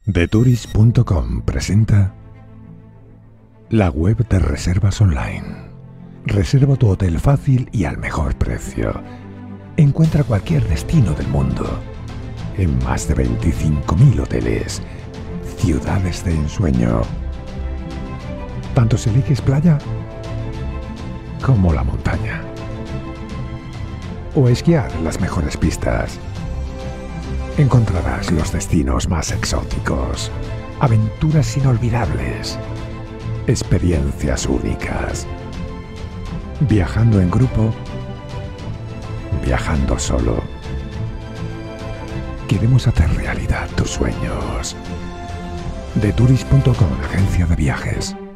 TheTourist.com presenta la web de reservas online. Reserva tu hotel fácil y al mejor precio. Encuentra cualquier destino del mundo en más de 25.000 hoteles, ciudades de ensueño. Tanto si eliges playa como la montaña. O esquiar en las mejores pistas. Encontrarás los destinos más exóticos, aventuras inolvidables, experiencias únicas. Viajando en grupo, viajando solo. Queremos hacer realidad tus sueños. TheTourist.com, agencia de viajes.